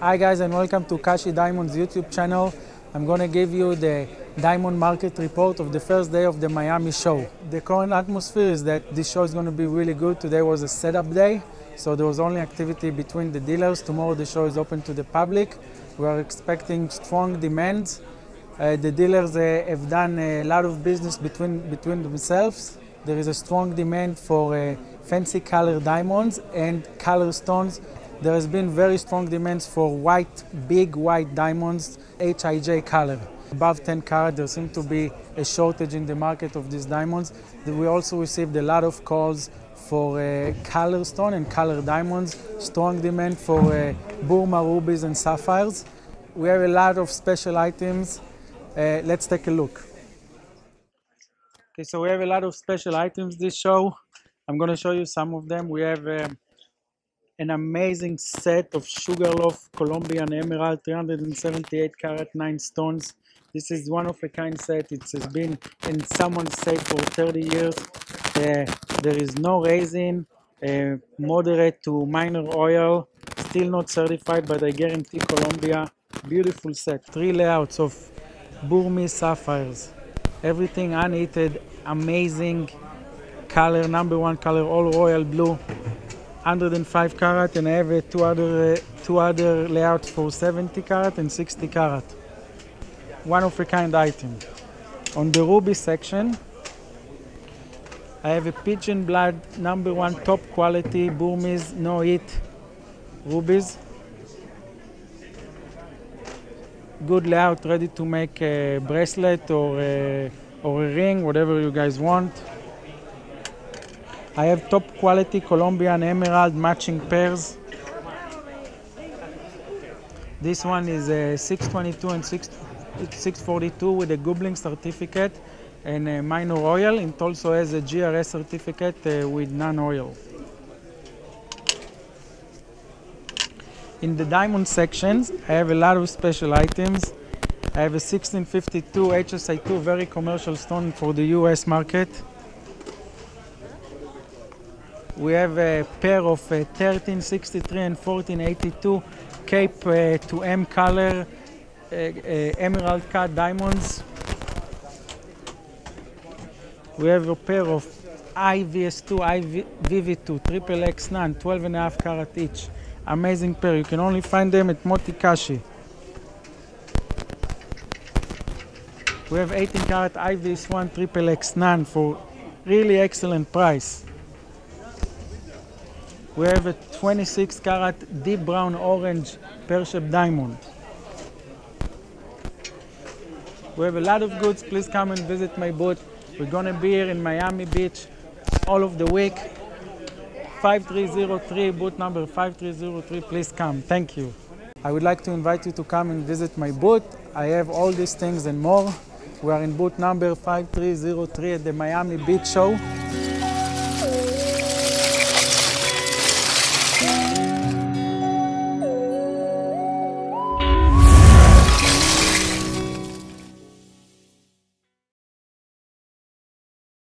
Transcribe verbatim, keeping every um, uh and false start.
Hi guys, and welcome to Kashi Diamonds YouTube channel. I'm going to give you the diamond market report of the first day of the Miami show. The current atmosphere is that this show is going to be really good. Today was a setup day, so there was only activity between the dealers. Tomorrow the show is open to the public. We are expecting strong demand. Uh, the dealers uh, have done a lot of business between, between themselves. There is a strong demand for uh, fancy color diamonds and color stones. There has been very strong demands for white, big white diamonds, H I J color. Above ten carat, there seems to be a shortage in the market of these diamonds. We also received a lot of calls for uh, color stone and color diamonds, strong demand for uh, Burma rubies and sapphires. We have a lot of special items. Uh, let's take a look. Okay, so we have a lot of special items this show. I'm going to show you some of them. We have uh, an amazing set of Sugarloaf Colombian Emerald, three hundred seventy-eight carat, nine stones. This is one of a kind set. It has been in someone's safe for thirty years. Uh, there is no resin, uh, moderate to minor oil, still not certified, but I guarantee Colombia. Beautiful set. Three layouts of Burmese sapphires. Everything unheated, amazing color, number one color, all royal blue. one hundred five carat, and I have uh, two other uh, two other layouts for seventy carat and sixty carat. One of a kind item. On the ruby section, I have a pigeon blood number one top quality Burmese no heat rubies. Good layout, ready to make a bracelet or a, or a ring, whatever you guys want. I have top quality Colombian emerald matching pairs. This one is a six twenty-two and six forty-two with a Gubling certificate and a minor oil. It also has a G R S certificate uh, with non-oil. In the diamond sections, I have a lot of special items. I have a sixteen fifty-two H S I two, very commercial stone for the U S market. We have a pair of uh, thirteen sixty-three and fourteen eighty-two Cape uh, to M color uh, uh, emerald cut diamonds. We have a pair of I V S two, I V V two, triple X nine, twelve and a half carat each. Amazing pair. You can only find them at Moti Kashi. We have eighteen carat I V S one, triple X nine for really excellent price. We have a twenty-six carat deep brown orange pear shaped diamond. We have a lot of goods. Please come and visit my booth. We're going to be here in Miami Beach all of the week. five three zero three, booth number five three zero three. Please come. Thank you. I would like to invite you to come and visit my booth. I have all these things and more. We are in booth number five three zero three at the Miami Beach Show.